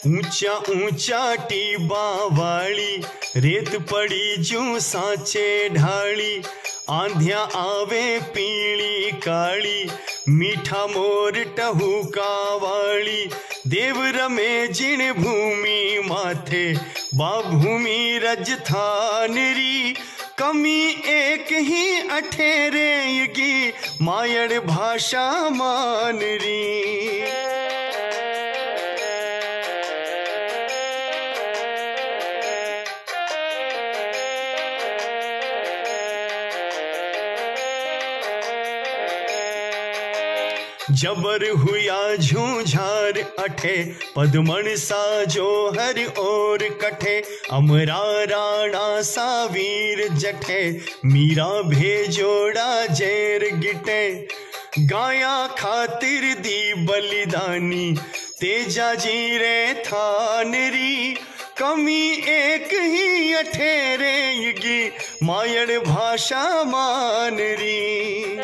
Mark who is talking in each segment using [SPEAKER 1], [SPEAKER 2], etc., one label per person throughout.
[SPEAKER 1] ऊंचा ऊंचा टीबा वाली रेत पड़ी जू सांचे ढाली। आंधिया आवे पीली काली मीठा मोर टहुका वाली। देव रमे जिन भूमि माथे बा भूमि राजस्थान री। कमी एक ही अठेरेगी मायड़ भाषा मान री। जबर हुआ झूझार अठे पदमण सा जो हर ओर कठे। अमरा राणा सा वीर जठे मीरा भेजोड़ा जेर गिटे। गाया खातिर दी बलिदानी तेजा जी रे थानरी। कमी एक ही अठेरेगी मायड़ भाषा मान री।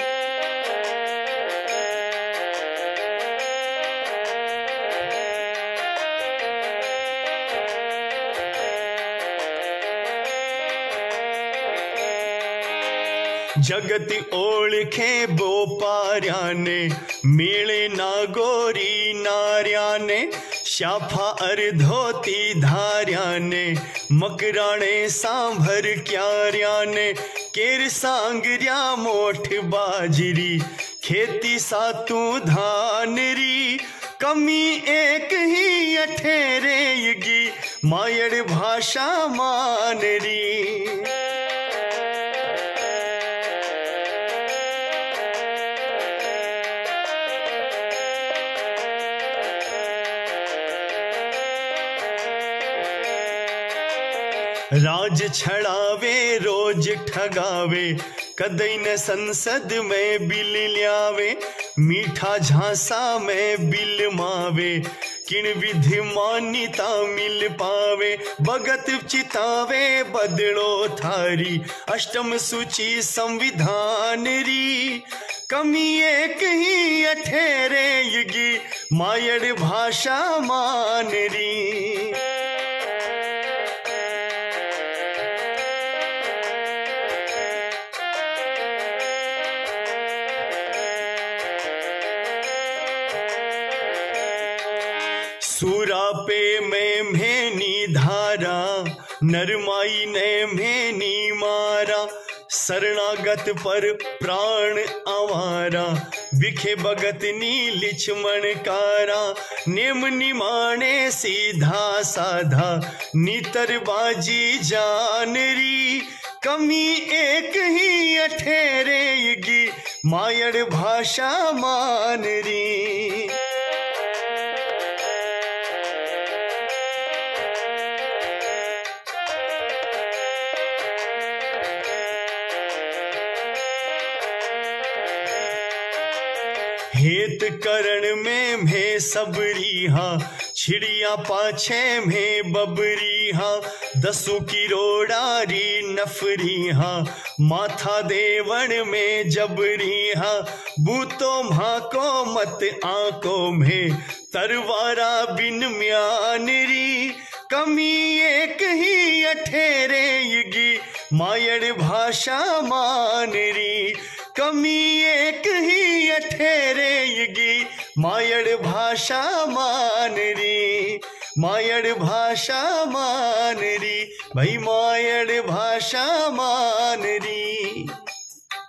[SPEAKER 1] जगत ओळखे बोपार्या ने मेले नागोरी नार्या ने। शाफा अर्धोती धार्या ने मकराणे सांभर क्यार्या ने। केर सांगर्या मोठ बाजरी खेती सातू धानरी। कमी एक ही अठेरेगी मायड़ भाषा मान री। राज छड़ावे रोज ठगावे कदई न संसद में बिल ल्यावे। मीठा झांसा में बिल मावे किन विधि मान्यता मिल पावे। भगत चितावे बदलो थारी अष्टम सूची संविधान री। कमी एक ही अठेरेगी मायड़ भाषा मान री। सूरापे में मेनी धारा नरमाई ने मेनी मारा। शरणागत पर प्राण आवारा बिखे भगत नी लिछमण कारा। नेम निमाणे सीधा साधा नीतरबाजी जानरी। कमी एक ही अठेरेगी मायड़ भाषा मान री। हेत करण में मैं सबरी हाँ छिड़िया पाछे में बबरी हाँ। दसू की रोड़ारी नफरी हाँ माथा देवण में जबरी हाँ। बूतो भाको मत आंकों में तरवारा बिन म्यानरी। कमी एक ही अठेरेगी मायड़ भाषा मान री। कमी एक ही अठेरेगी मायड़ भाषा मान री। मायड़ भाषा मान री भाई मायड़ भाषा मान री।